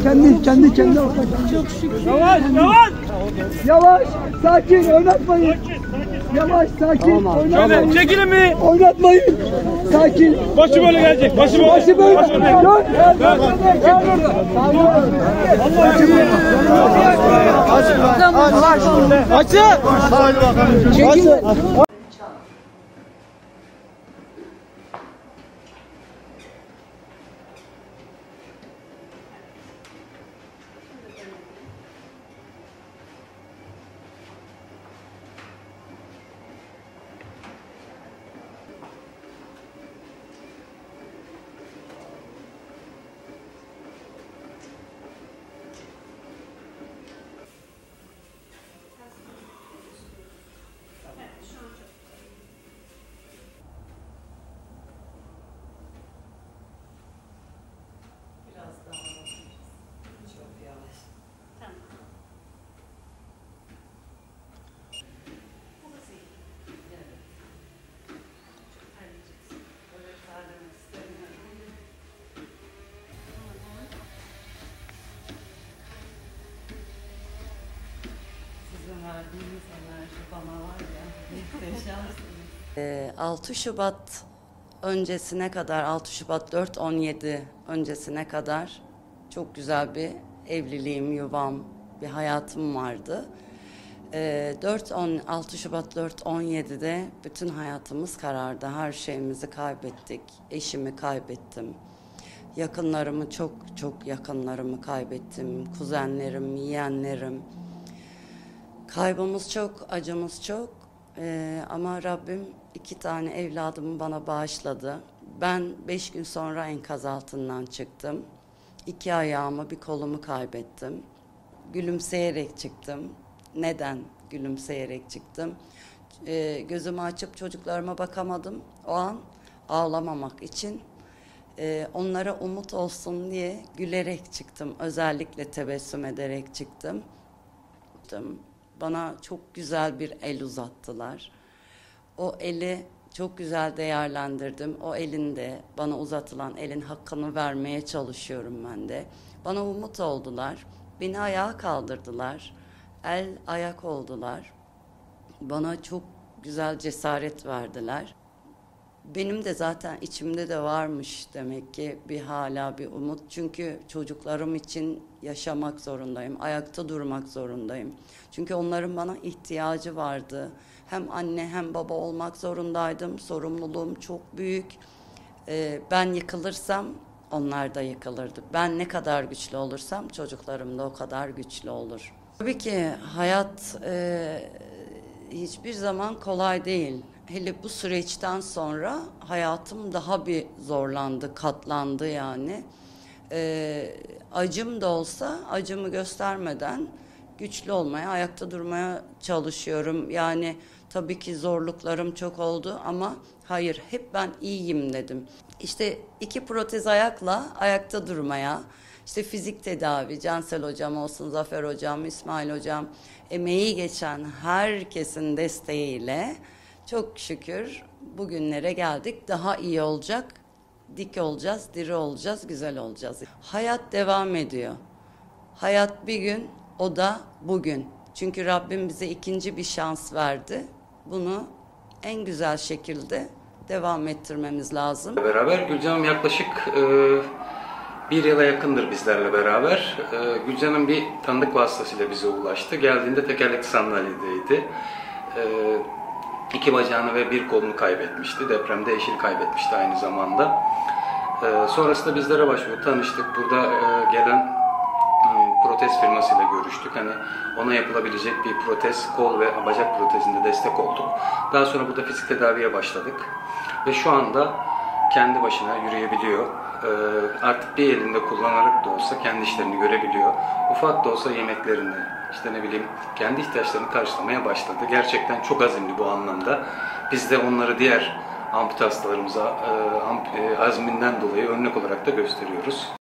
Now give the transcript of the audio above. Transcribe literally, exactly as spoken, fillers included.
kendi kendi kendine ortak. Yavaş yavaş. Yavaş, sakin, oynatmayın. Yavaş, sakin, tamam, oynatmayın. Çekilin mi? Oynatmayın. Sakin. Başı böyle gelecek. Başı böyle. Başı böyle. Başı böyle. Dön. Açın. Açın. Verdiğiniz enerji bana var ya, muhteşemsiniz. altı Şubat öncesine kadar, altı Şubat dört on yedi öncesine kadar çok güzel bir evliliğim, yuvam, bir hayatım vardı. dört on altı Şubat dört on yedi'de bütün hayatımız karardı. Her şeyimizi kaybettik. Eşimi kaybettim. Yakınlarımı, çok çok yakınlarımı kaybettim. Kuzenlerim, yeğenlerim. Kaybımız çok, acımız çok ee, ama Rabbim iki tane evladımı bana bağışladı. Ben beş gün sonra enkaz altından çıktım. İki ayağımı, bir kolumu kaybettim. Gülümseyerek çıktım. Neden gülümseyerek çıktım? Ee, gözümü açıp çocuklarıma bakamadım. O an ağlamamak için e, onlara umut olsun diye gülerek çıktım. Özellikle tebessüm ederek çıktım. Bana çok güzel bir el uzattılar. O eli çok güzel değerlendirdim. O elinde, bana uzatılan elin hakkını vermeye çalışıyorum ben de. Bana umut oldular. Beni ayağa kaldırdılar. El ayak oldular. Bana çok güzel cesaret verdiler. Benim de zaten içimde de varmış demek ki bir hala bir umut. Çünkü çocuklarım için yaşamak zorundayım, ayakta durmak zorundayım. Çünkü onların bana ihtiyacı vardı. Hem anne hem baba olmak zorundaydım. Sorumluluğum çok büyük. Ee, ben yıkılırsam onlar da yıkılırdı. Ben ne kadar güçlü olursam çocuklarım da o kadar güçlü olur. Tabii ki hayat e, hiçbir zaman kolay değil. Hele bu süreçten sonra hayatım daha bir zorlandı, katlandı yani. Ee, acım da olsa acımı göstermeden güçlü olmaya, ayakta durmaya çalışıyorum. Yani tabii ki zorluklarım çok oldu ama hayır, hep ben iyiyim dedim. İşte iki protez ayakla ayakta durmaya, işte fizik tedavi, Cansel hocam olsun, Zafer hocam, İsmail hocam, emeği geçen herkesin desteğiyle çok şükür bugünlere geldik. Daha iyi olacak, dik olacağız, diri olacağız, güzel olacağız. Hayat devam ediyor. Hayat bir gün, o da bugün. Çünkü Rabbim bize ikinci bir şans verdi. Bunu en güzel şekilde devam ettirmemiz lazım. Beraber Gülcan'ım yaklaşık e, bir yıla yakındır bizlerle beraber. E, Gülcan'ım bir tanıdık vasıtasıyla bize ulaştı. Geldiğinde tekerlekli sandalyedeydi. E, iki bacağını ve bir kolunu kaybetmişti. Depremde eşini kaybetmişti aynı zamanda. E, sonrasında bizlere başvurdu, tanıştık. Burada e, gelen protez firmasıyla görüştük. Hani ona yapılabilecek bir protez, kol ve bacak protezinde destek olduk. Daha sonra burada fizik tedaviye başladık. Ve şu anda kendi başına yürüyebiliyor. Ee, artık bir elinde kullanarak da olsa kendi işlerini görebiliyor. Ufak da olsa yemeklerini, işte ne bileyim kendi ihtiyaçlarını karşılamaya başladı. Gerçekten çok azimli bu anlamda. Biz de onları diğer ampute hastalarımıza e, amp, e, azminden dolayı örnek olarak da gösteriyoruz.